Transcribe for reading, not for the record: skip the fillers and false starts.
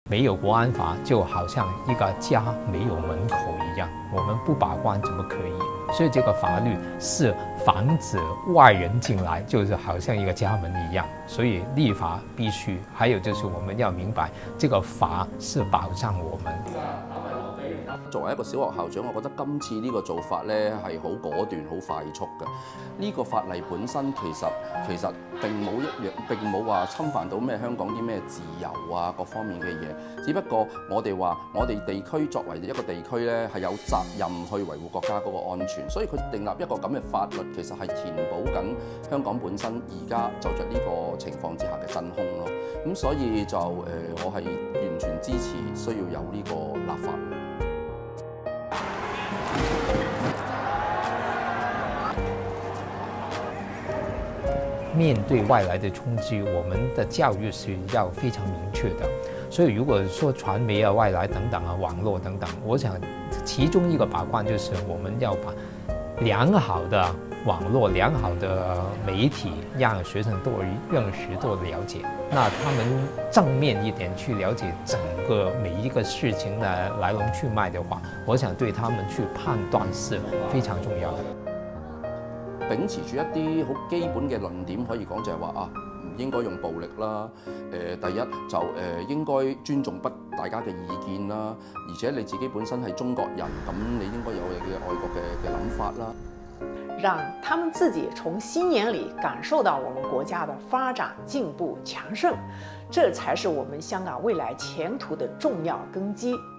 没有国安法，就好像一个家没有门口一样，我们不把关怎么可以？所以这个法律是防止外人进来，就是好像一个家门一样。所以立法必须，还有就是我们要明白，这个法是保障我们。 作為一個小學校長，我覺得今次呢個做法咧係好果斷、好快速嘅。呢個法例本身其實並冇話侵犯到咩香港啲咩自由啊各方面嘅嘢，只不過我哋話我哋地區作為一個地區咧係有責任去維護國家嗰個安全，所以佢訂立一個咁嘅法律，其實係填補緊香港本身而家就着呢個情況之下嘅真空咯。咁所以就我係完全支持需要有呢個立法。 面对外来的冲击，我们的教育是要非常明确的。所以如果说传媒啊、外来等等啊、网络等等，我想其中一个把关就是我们要把良好的网络、良好的媒体，让学生多认识、多了解。那他们正面一点去了解整个每一个事情的来龙去脉的话，我想对他们去判断是非常重要的。 秉持住一啲好基本嘅論點，可以講就係話啊，唔應該用暴力啦。第一就應該尊重大家嘅意見啦，而且你自己本身係中國人，咁你應該有你嘅愛國嘅諗法啦。 让他们自己从新年里感受到我们国家的发展、进步、强盛，这才是我们香港未来前途的重要根基。